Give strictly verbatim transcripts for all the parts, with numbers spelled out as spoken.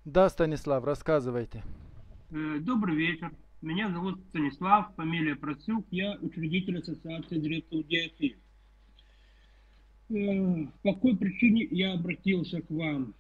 Да, Станислав, рассказывайте. Э, Добрый вечер. Меня зовут Станислав, фамилия Процюк. Я учредитель Ассоциации зрителей ДФИ. Э, По какой причине я обратился к вам?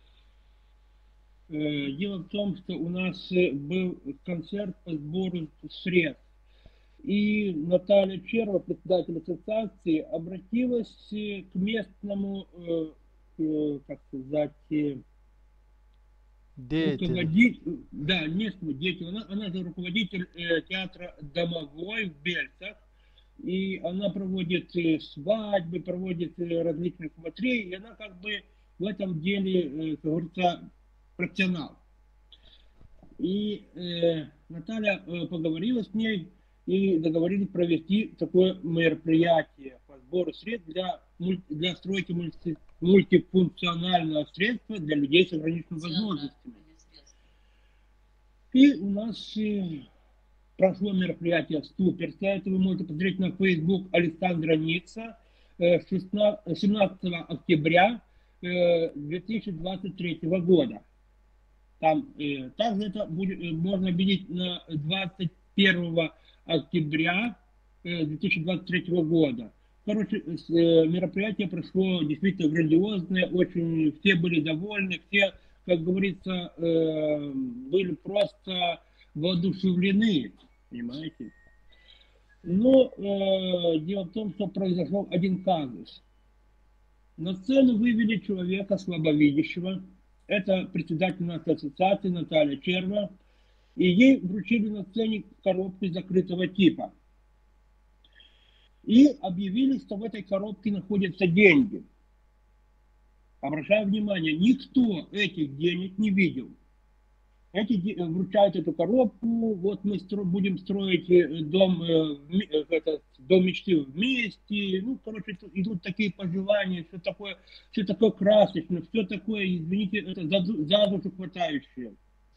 Э, Дело в том, что у нас э, был концерт по сбору средств. И Наталья Черва, председатель ассоциации, обратилась э, к местному, э, э, как сказать, э, Деятелю. руководитель, да, местному деятелю. Она, она же руководитель э, театра «Домовой» в Бельцах. И она проводит э, свадьбы, проводит э, различных матерей, и она как бы в этом деле, э, как говорится, профессионал. И э, Наталья э, поговорила с ней и договорились провести такое мероприятие по сбору средств для, для стройки мульти, мультифункционального средства для людей с ограниченными возможностями. И у нас э, прошло мероприятие суперское. Это вы можете посмотреть на Facebook Александра Ницца семнадцатого октября две тысячи двадцать третьего года. Там э, также это будет, э, можно видеть на двадцать первого октября две тысячи двадцать третьего года. Короче, э, мероприятие прошло действительно грандиозное, очень все были довольны, все, как говорится, э, были просто воодушевлены, понимаете. Но э, дело в том, что произошел один казус. На сцену вывели человека слабовидящего. Это председатель нашей ассоциации Наталья Черва. И ей вручили на сцене коробку закрытого типа. И объявили, что в этой коробке находятся деньги. Обращаю внимание, никто этих денег не видел. Эти вручают эту коробку, вот мы стро, будем строить дом, э, этот, дом мечты вместе. Ну, короче, идут такие пожелания, все такое, все такое красочное, все такое, извините, это за, за душу хватающее.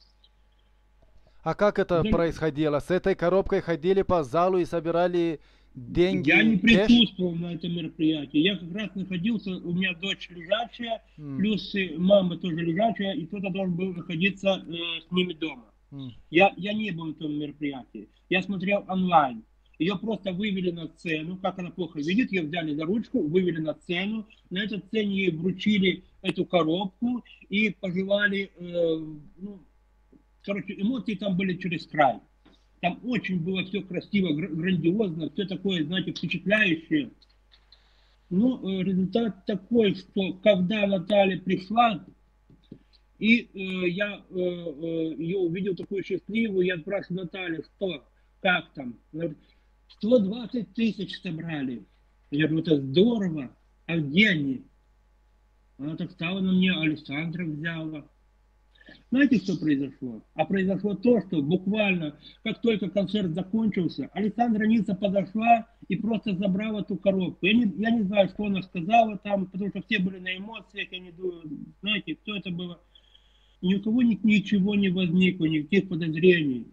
А как это За, происходило? С этой коробкой ходили по залу и собирали Я не деньги, кэш? присутствовал на этом мероприятии. Я как раз находился, у меня дочь лежачая, М, плюс мама тоже лежачая, и кто-то должен был находиться э, с ними дома. м. Я, я не был на том мероприятии. Я смотрел онлайн. Ее просто вывели на сцену, как она плохо видит, ее взяли за ручку, вывели на сцену. На этой сцене ей вручили эту коробку и пожелали, э, ну, короче, эмоции там были через край. Там очень было все красиво, грандиозно, все такое, знаете, впечатляющее. Но э, результат такой, что когда Наталья пришла, и э, я э, э, ее увидел такую счастливую, я спрашиваю Наталью, что, как там? Она говорит, сто двадцать тысяч собрали. Я говорю, это здорово, а где они? Она так стала на мне, Александра взяла. Знаете, что произошло? А произошло то, что буквально, как только концерт закончился, Александра Ницца подошла и просто забрала эту коробку. Я не, я не знаю, что она сказала там, потому что все были на эмоциях, я не думаю, знаете, кто это было. Ни у кого ни, ничего не возникло, никаких подозрений.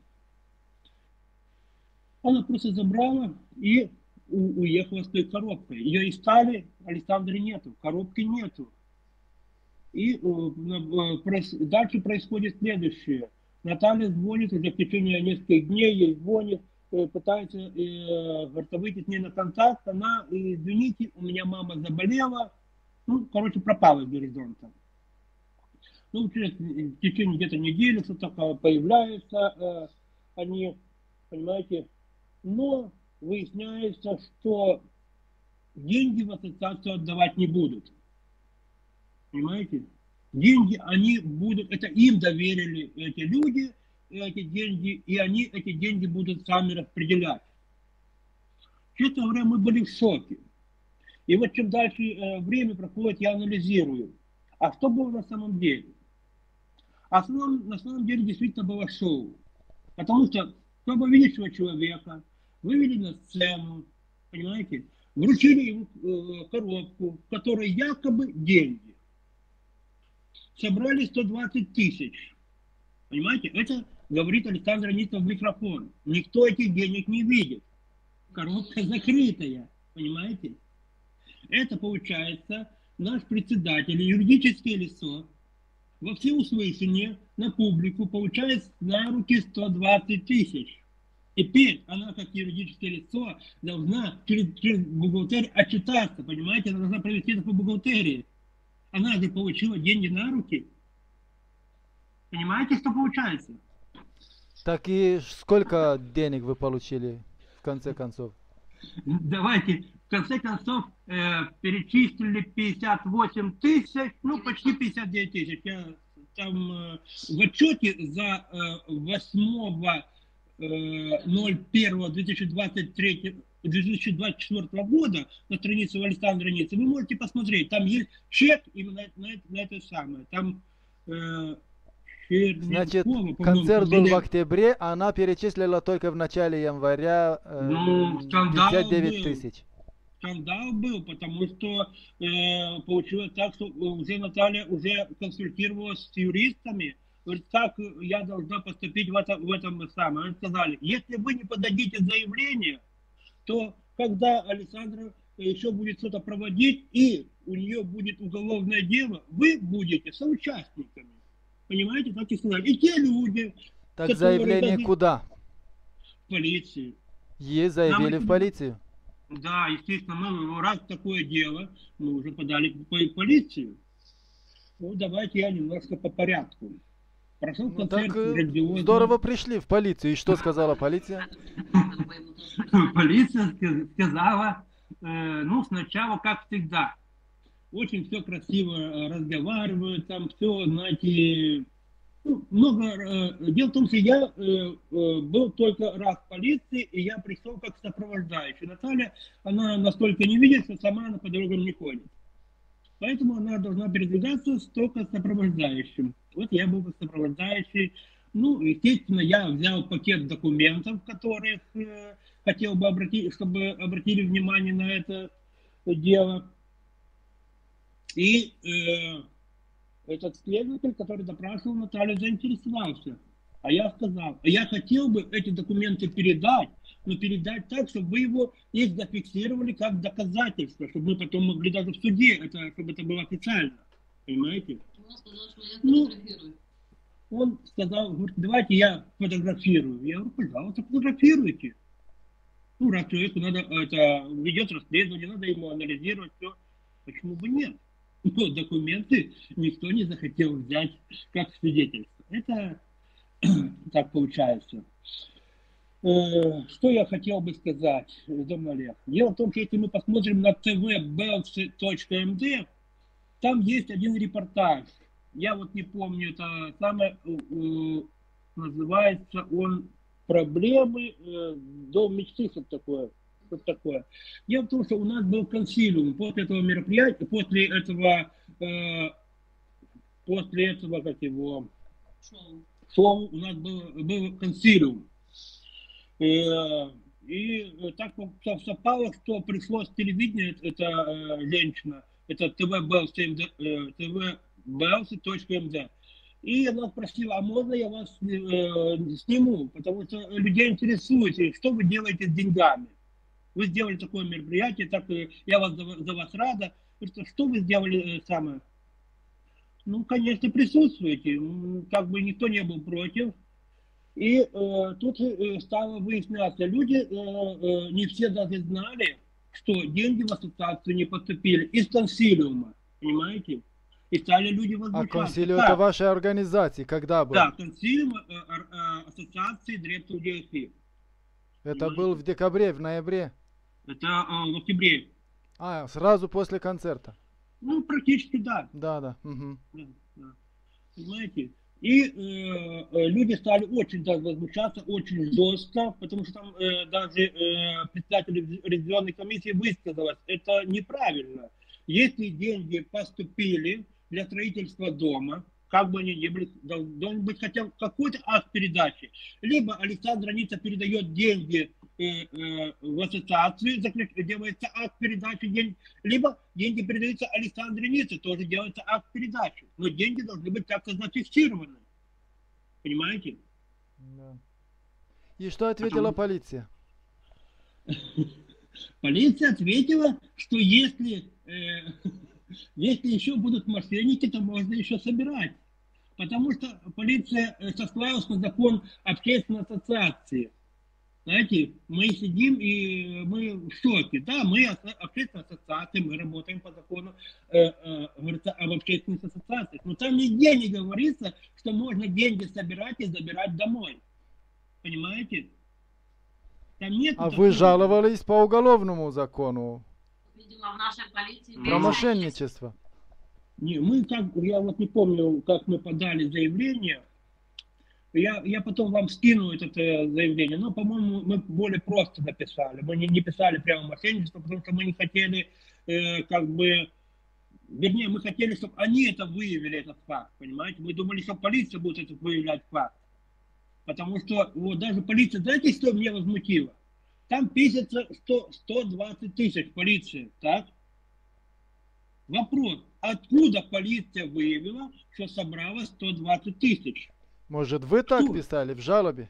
Она просто забрала и у, уехала с той коробкой. Ее искали, Александры нету, коробки нету. И э, дальше происходит следующее. Наталья звонит уже в течение нескольких дней, ей звонит, э, пытается, э, говорит, выйти с ней на контакт. Она, извините, у меня мама заболела, ну, короче, пропала из горизонта. Ну, через, в течение где-то недели что-то такое появляется, э, они, понимаете, но выясняется, что деньги в ассоциацию отдавать не будут. Понимаете? Деньги, они будут, это им доверили эти люди, эти деньги, и они эти деньги будут сами распределять. Честно говоря, мы были в шоке. И вот чем дальше э, время проходит, я анализирую. А что было на самом деле? А самом, на самом деле действительно было шоу. Потому что чтобы видящего человека вывели на сцену, понимаете, вручили ему э, коробку, в которой якобы деньги. Собрали сто двадцать тысяч. Понимаете, это говорит Александр Ниццев в микрофон. Никто этих денег не видит. Коробка закрытая. Понимаете? Это получается наш председатель, юридическое лицо, во всеуслышание на публику получает на руки сто двадцать тысяч. Теперь она, как юридическое лицо, должна через, через бухгалтерию отчитаться, понимаете? Она должна провести это по бухгалтерии. Она же получила деньги на руки. Понимаете, что получается? Так и сколько денег вы получили в конце концов? Давайте, в конце концов, э, перечислили пятьдесят восемь тысяч, ну, почти пятьдесят девять тысяч. Я там э, в отчете за э, восьмого ноль первого две тысячи двадцать третьего две тысячи двадцать четвёртого года на странице у Александра Ницы вы можете посмотреть, там есть чек именно на, на, на это самое. Там э, Значит, Черненкова, концерт был в фамилия. октябре, а она перечислила только в начале января э, Ну, скандал пятьдесят девять был. тысяч. Скандал был, потому что э, получилось так, что уже Наталья уже консультировалась с юристами. Говорит, как я должна поступить в, это, в этом самом. Они сказали, если вы не подадите заявление, то когда Александра еще будет что-то проводить, и у нее будет уголовное дело, вы будете соучастниками. Понимаете, так и сказали. И те люди, Так которые заявление даже куда? в полиции. Есть, заявили Нам в полицию. Да, естественно, мы раз такое дело, мы уже подали в полицию. Ну, давайте я немножко по порядку. Прошел Ну концерт так э, грандиозно. здорово пришли в полицию. И что сказала полиция? Полиция сказала, э, ну, сначала, как всегда, очень все красиво э, разговаривают, там все, знаете, ну, много. Э, дело в том, что я э, э, был только раз в полиции, и я пришел как сопровождающий. Наталья, она настолько не видит, что сама она по дорогам не ходит. Поэтому она должна передвигаться только с сопровождающим. Вот я был как сопровождающий. Ну, естественно, я взял пакет документов, которых э, хотел бы обратить, чтобы обратили внимание на это дело. И э, этот следователь, который допрашивал Наталью, заинтересовался. А я сказал, а я хотел бы эти документы передать, но передать так, чтобы вы его их зафиксировали как доказательство, чтобы мы потом могли даже в суде, это, чтобы это было официально. Понимаете? Он сказал, что я Ну, фотографирую. Он сказал, говорит, давайте я фотографирую. Я говорю, пожалуйста, фотографируйте. Ну, раз человеку надо, это, ведет расследование, надо ему анализировать все. Почему бы нет? Но документы никто не захотел взять как свидетельство. Это так получается. Э, Что я хотел бы сказать, Дом Олег? Дело в том, что если мы посмотрим на тэ вэ белцы точка эм дэ, там есть один репортаж. Я вот не помню, это самое, э, называется он «Проблемы, э, дом мечты», что-то такое. Что такое. Дело в том, что у нас был консилиум после этого мероприятия, после этого, э, после этого, как его, Шоу. шоу, у нас был, был консилиум. Э, И так совпало, что пришло с телевидения, это э, женщина, это тэ вэ белцы точка эм дэ. И она спросила, а можно я вас э, сниму, потому что людей интересует, что вы делаете с деньгами. Вы сделали такое мероприятие, так я вас за, за вас рада. Что, что вы сделали э, самое? Ну, конечно, присутствуете. Как бы никто не был против. И э, тут э, стало выясняться, люди э, э, не все даже знали, что деньги в ассоциацию не поступили из консилиума, понимаете? И стали люди А возмущаться. консилиум Так, это вашей организации, когда был? да, консилиум э, э, ассоциации директоров ди эс пи. Это был в декабре, в ноябре. Это э, в октябре. А, сразу после концерта. Ну, практически да. Да, да. Угу. Да, да. Понимаете? И э, э, люди стали очень даже возмущаться, очень жестко, потому что там э, даже э, председатель ревизионной комиссии высказалась, это неправильно. Если деньги поступили для строительства дома, как бы они ни были, должен быть хотя бы какой-то акт передачи. Либо Александра Ница передает деньги э, э, в ассоциацию, делается акт передачи денег, либо деньги передаются Александре Нице, тоже делается акт передачи. Но деньги должны быть как-то зафиксированы. Понимаете? Да. И что ответила полиция? Полиция ответила, что если, э, если еще будут мошенники, то можно еще собирать. Потому что полиция э, сослалась на закон общественной ассоциации. Знаете, мы сидим и мы в шоке. Да, мы аса- общественная ассоциация, мы работаем по закону э, э, говорится, об общественных ассоциациях. Но там нигде не говорится, что можно деньги собирать и забирать домой. Понимаете? Там нет А такого. вы жаловались по уголовному закону Видимо, в нашей полиции... Про про меньше мошенничество. Не, мы как, я вот не помню, как мы подали заявление. Я, я потом вам скину это э, заявление, но, по-моему, мы более просто написали. Мы не, не писали прямо мошенничество, потому что мы не хотели, э, как бы, вернее, мы хотели, чтобы они это выявили, этот факт, понимаете? Мы думали, что полиция будет это выявлять факт. Потому что, вот, даже полиция, знаете, что меня возмутило? Там пишется сто, сто двадцать тысяч полиции, так? Вопрос, откуда полиция выявила, что собрала сто двадцать тысяч? Может, вы так Что? писали в жалобе?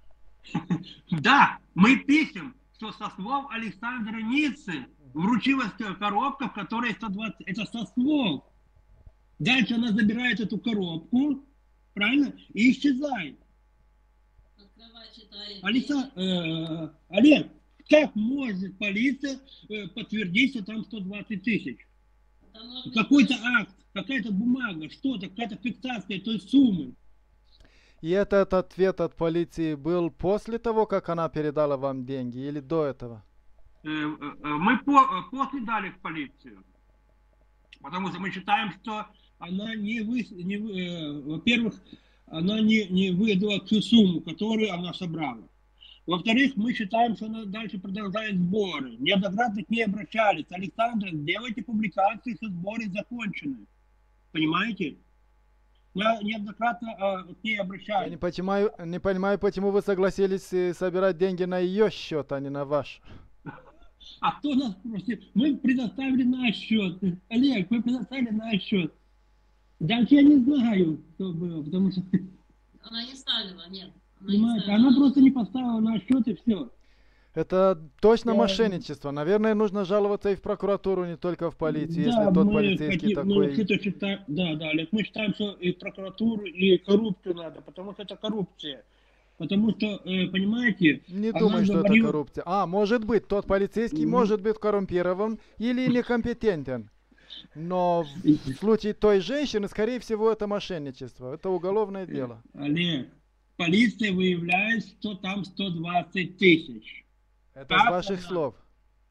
Да, мы пишем, что со слов Александра Ниццы вручилась коробка, в которой сто двадцать. Это со слов. Дальше она забирает эту коробку, правильно, и исчезает. Открывай, читай. Алиса, э, Олег, как может полиция э, подтвердить, что там сто двадцать тысяч? Это может быть Какой-то больше. акт, какая-то бумага, что-то, какая-то фиксация той суммы. И этот ответ от полиции был после того, как она передала вам деньги, или до этого? Э, э, э, Мы по- э, после дали в полицию, потому что мы считаем, что она не, вы, не вы- э, во-первых, она не, не выдала ту сумму, которую она собрала. Во-вторых, мы считаем, что она дальше продолжает сборы. Неоднократно к ней обращались. Александр, сделайте публикации, что сборы закончены. Понимаете? Мы неоднократно э, к ней Я обращались. не понимаю, не понимаю, почему вы согласились э, собирать деньги на ее счет, а не на ваш. А кто нас просит? Мы предоставили наш счет. Олег, мы предоставили наш счет. Дальше я не знаю, что было, потому что, Она не ставила, нет. Она не понимаете, ставила. она просто не поставила наш счет и все. Это точно Я- мошенничество. Наверное, нужно жаловаться и в прокуратуру, не только в полицию, Да, если тот мы полицейский хотим, мы такой... вообще-то считаем, да, да, Олег, мы считаем, что и прокуратуру, и коррупцию надо, потому что это коррупция. Потому что, э, понимаете, Не она думаю, что это говорила- коррупция. А, может быть, тот полицейский Ну. может быть коррумпирован или некомпетентен. Но в случае той женщины, скорее всего, это мошенничество. Это уголовное дело. Олег, полиция выявляет, что там сто двадцать тысяч. Это Как из ваших она? слов.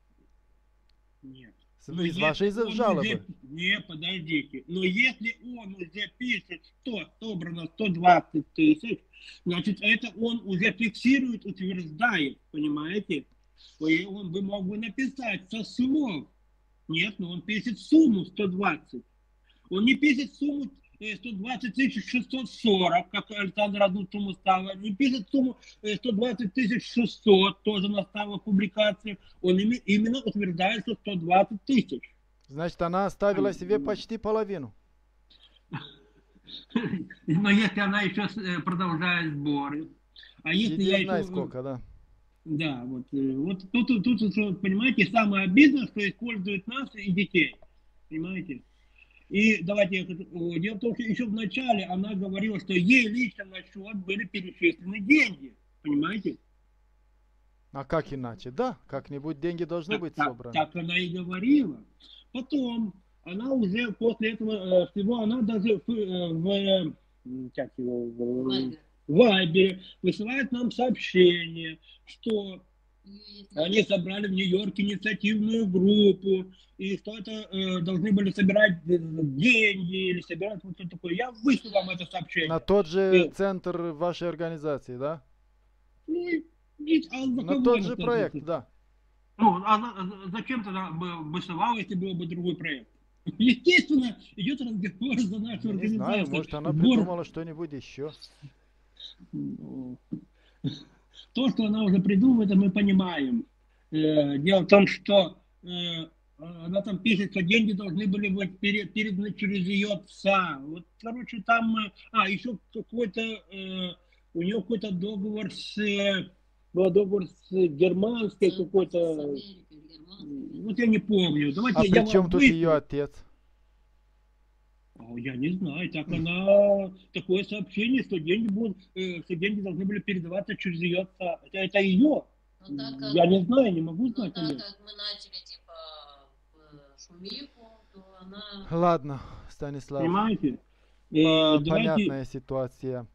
Нет. С- Но Из если вашей он жалобы. уже- Не, подождите. Но если он уже пишет, что собрано сто двадцать тысяч, значит, это он уже фиксирует, утверждает, понимаете? И он бы мог бы написать со слов. Нет, но он пишет сумму сто двадцать. Он не пишет сумму э, сто двадцать тысяч шестьсот сорок, как Александр одну сумму ставил. Не пишет сумму э, сто двадцать тысяч шестьсот, тоже наставил публикацию. Он ими- именно утверждает, что сто двадцать тысяч. Значит, она оставила себе почти половину. Но если она еще э, продолжает сборы, а если я Иди знай еще... сколько, да. Да, вот, э, вот тут, тут, тут, тут, понимаете, самое обидное, что используют нас и детей, понимаете? И давайте я хочу... э, Дело в том, что еще в начале она говорила, что ей лично на счет были перечислены деньги, понимаете? А как иначе? Да, как-нибудь деньги должны Так, быть так- собраны. так она и говорила. Потом она уже после этого э, всего, она даже в, э, в, э, м, как его, в, Вайбер. в Вайбере высылает нам сообщение, что У неё есть они собрали в Нью-Йорке инициативную группу, и что это э, должны были собирать э, деньги или собирать вот что такое. Я вышлю вам это сообщение. На тот же Э. центр вашей организации, да? Ну, и- и- а за На кого тот она же тогда? проект, да. Ну, а за- зачем тогда бы высылала, если был бы другой проект? Естественно, идет разговор за нашу Я не знаю, организацию. может, она Сбор- придумала что-нибудь еще. Ну, То, что она уже придумала, это мы понимаем. Э, Дело в том, что э, она там пишет, что деньги должны были быть пере- переданы через ее отца. Вот, короче, там... э, А, еще какой-то... э, У нее какой-то договор с... э, был договор с германской с- с какой-то... Америкой, Германией. Вот я не помню. Давайте А я при вам чем тут вышлю. ее отец? А, Я не знаю, так она, такое сообщение, что деньги будут, э, что деньги должны были передаваться через ее отца. Это, это ее. Ну, так как, Я не знаю, не могу ну, знать. так Олег. как мы начали, типа, в шумиху, то она... Ладно, Станислав, Понимаете? по- Э, давайте, понятная ситуация.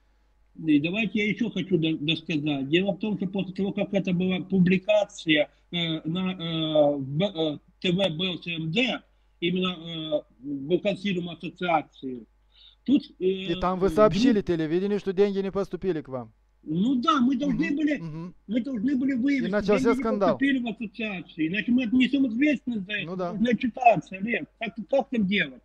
и давайте я еще хочу до- досказать. Дело в том, что после того, как это была публикация э, на э, Б- э, ТВ БЛЦМД, именно э, в консилиум ассоциации, тут э, И там вы э, сообщили групп- телевидению, что деньги не поступили к вам. ну да, мы должны Мгм, были, мгм. мы должны были выявить, И что начался деньги не скандал. поступили в ассоциацию, иначе мы отнесем ответственность за это, Ну мы да. должны отчитаться, Олег. Как, как там делать?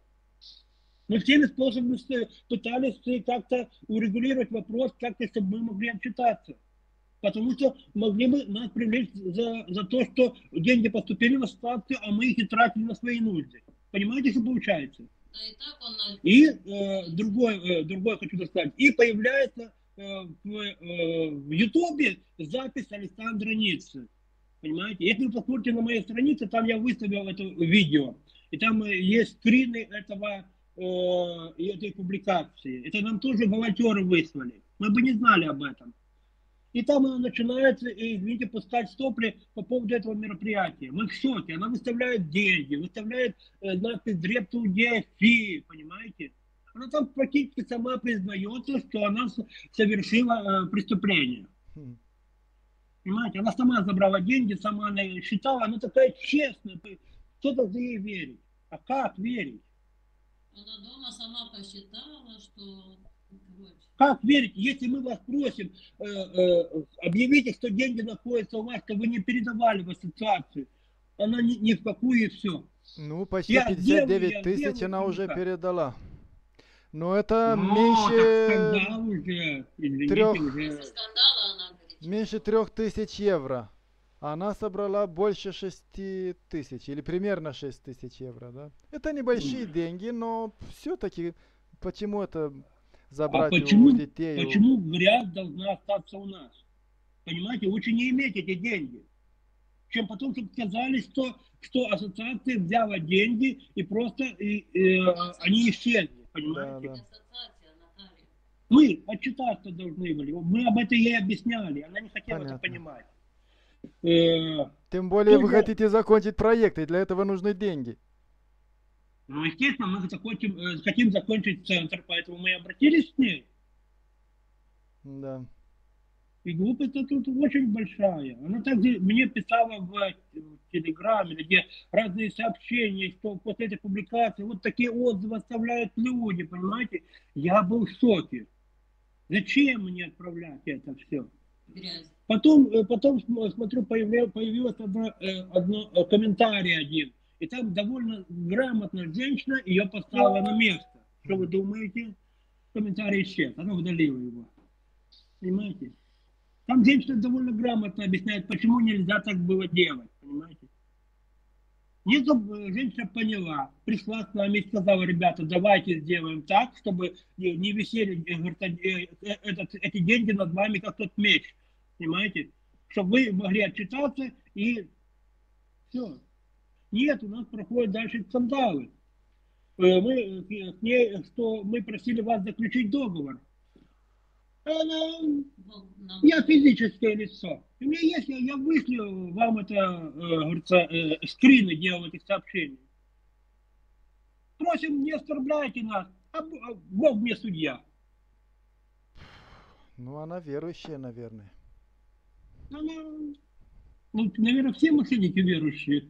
Мы всеми способами с- пытались э, как-то урегулировать вопрос, как-то, чтобы мы могли отчитаться. Потому что могли бы нас привлечь за, за то, что деньги поступили в ассоциацию, а мы их и тратили на свои нужды. Понимаете, что получается? Да и так он... на- И э, другое, э, другое хочу сказать. И появляется э, в, э, в Ютубе запись Александра Ниццы. Понимаете? Если вы посмотрите на моей странице, там я выставил это видео. И там э, есть скрины этого, э, этой публикации. Это нам тоже волонтеры выслали. Мы бы не знали об этом. И там она начинается, и, извините, пускать стопли по поводу этого мероприятия. Мы в шоке. Она выставляет деньги, выставляет э, надпись «Дребту ДФИ», понимаете? Она там практически сама признается, что она с- совершила э, преступление. Хм. Понимаете? Она сама забрала деньги, сама она их считала, она такая честная. Кто должен ей верить? А как верить? Она дома сама посчитала, что... Короче, Как верить, если мы вас просим, э, э, объявите, что деньги находятся у вас, что вы не передавали в ассоциацию. Она ни, ни в какую и все. Ну, почти Я пятьдесят сделаю, девять я тысяч сделаю, она и уже никак. передала. Но это Ну, так меньше, скандал уже, извините, трех- уже. после скандала она говорит, меньше трех тысяч евро. Она собрала больше шести тысяч, или примерно шесть тысяч евро, да? Это небольшие деньги, но все-таки почему это А забрать у почему, детей? у- почему грязь должна остаться у нас? Понимаете, лучше не иметь эти деньги, чем потом, чтобы сказали, что, что ассоциация взяла деньги и просто и, э, они исчезли, понимаете? Да, да. ассоциация, Наталья. Мы отчитаться должны были. Мы об этом ей объясняли. Она не хотела это Понятно. понимать. Э, Тем более вы Только- хотите закончить проект, и для этого нужны деньги. ну, естественно, мы захотим, э, хотим закончить центр, поэтому мы и обратились к ней. Да. И глупость тут очень большая. Она также мне писала в, в Телеграме, где разные сообщения, что после этой публикации вот такие отзывы оставляют люди, понимаете? Я был в шоке. Зачем мне отправлять это все? Грязь. Потом, э, потом см- смотрю, появля- появилось одно, э, одно э, комментарий один. И там довольно грамотно женщина ее поставила на место. Что вы думаете? Комментарий исчез. Она удалила его. Понимаете? Там женщина довольно грамотно объясняет, почему нельзя так было делать. Понимаете? Нет, чтобы женщина поняла, пришла с нами и сказала: ребята, давайте сделаем так, чтобы не не висели э, говорит, э, э, этот- эти деньги над вами, как тот меч. Понимаете? Чтобы вы могли отчитаться и все. Нет, у нас проходят дальше скандалы. Э, Мы, э, к- к ней, что мы просили вас заключить договор. Она, Ну, нам- я физическое лицо. У меня есть, я, я вышлю вам это, э, говорится, э, скрины делал этих сообщений. Просим, не оскорбляйте нас, а Б- а Бог мне судья. Ну, она верующая, наверное. Она, ну, наверное, все мошенники верующие.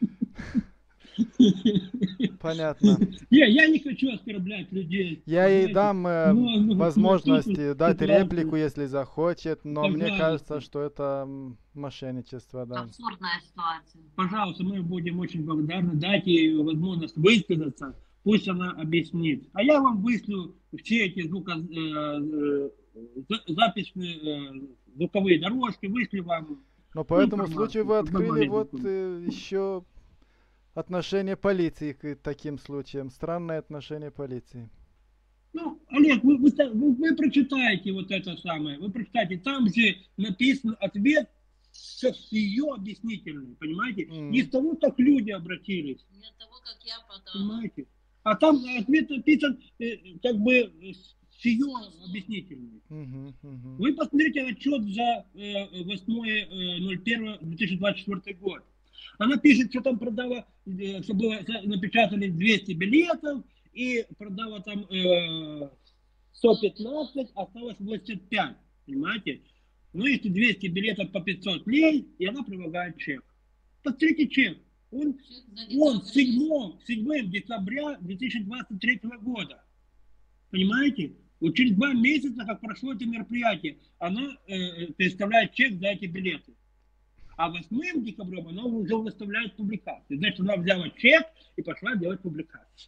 Понятно. Не, я не хочу оскорблять людей. Я ей понимаете? дам э, Ну, ну, возможность ну, э, дать пожалуйста. реплику, если захочет, но мне Пожалуйста. кажется, что это м, мошенничество, да. Абсурдная ситуация. Пожалуйста, мы будем очень благодарны. Дайте ей возможность высказаться. Пусть она объяснит. А я вам вышлю все эти звуко, э, э, за- записные э, звуковые дорожки, вышлю вам. Но по этому информацию, случаю вы чтобы вы открыли могли вот знакомиться. э, еще отношение полиции к таким случаям. Странное отношение полиции. Ну, Олег, вы, вы, ста- вы- вы прочитаете вот это самое, вы прочитайте, там же написан ответ со с ее объяснительной, понимаете? Мгм. Не с того, как люди обратились, Не от того, как я подала. понимаете? А там ответ написан э, как бы э, с ее объяснительный. Мгм, мгм. Вы посмотрите отчет за э, восьмое ноль первое две тысячи двадцать четвёртый год. Она пишет, что там продала, э, что было, за- напечатали двести билетов, и продала там э, сто пятнадцать, осталось восемьдесят пять. Понимаете? Ну, если двести билетов по пятьсот лей, и она прилагает чек. Посмотрите чек. Он, Чек за он декабрь. седьмого декабря две тысячи двадцать третьего года. Понимаете? Вот через два месяца, как прошло это мероприятие, она э, представляет чек за эти билеты. А восьмым декабрем она уже выставляет публикацию. Значит, она взяла чек и пошла делать публикацию.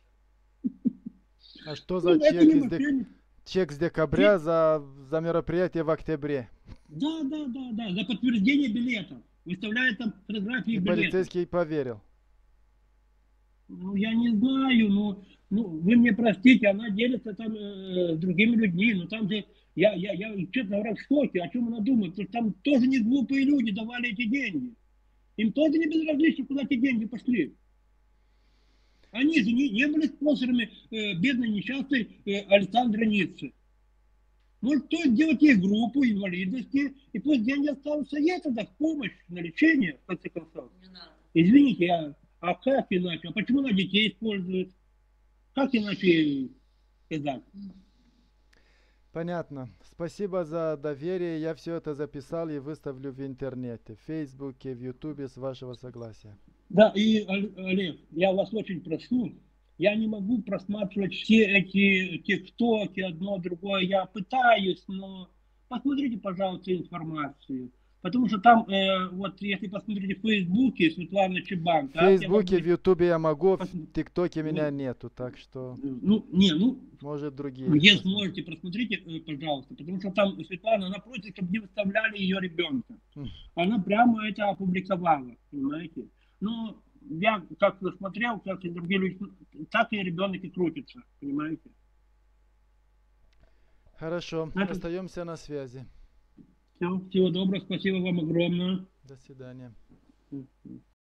А что за Ну, это чек не из дек- мошенник. чек с декабря Чек- за, за мероприятие в октябре? Да, да, да, да, за подтверждение билетов. Выставляет там фотографии И билетов. полицейский поверил. Ну, я не знаю, но ну, вы мне простите, она делится там э, с другими людьми, но там же, я, я, я, честно говоря, в шоке, о чем она думает, потому что там тоже не глупые люди давали эти деньги. Им тоже не безразлично, куда эти деньги пошли. Они же не, не были спонсорами э, бедной несчастной э, Александры Ниццы. Может, стоит делать ей группу инвалидности, и пусть деньги останутся ей тогда в помощь, на лечение, в конце концов. Не надо. Извините, а, а как иначе? А почему она детей использует? Как иначе сказать? Понятно. Спасибо за доверие. Я все это записал и выставлю в интернете, в Фейсбуке, в Ютубе с вашего согласия. Да, и, Олег, я вас очень прошу, я не могу просматривать все эти тиктоки, одно, другое. Я пытаюсь, но посмотрите, пожалуйста, информацию. Потому что там, э, вот если посмотрите в Фейсбуке, Светлана Чебан, В так, я Фейсбуке, могу- в Ютубе я могу, в Посмотри. ТикТоке меня Вот. нету, так что, Ну, не, ну, может, другие. если посмотрят. сможете, просмотрите, э, пожалуйста, потому что там Светлана, она просит, чтобы не выставляли ее ребенка. М. Она прямо это опубликовала, понимаете? Ну, я как смотрел, как и другие люди, так и ребенок и крутится, понимаете? Хорошо, Это- остаемся на связи. Все, всего доброго, спасибо вам огромное. До свидания. Мгм.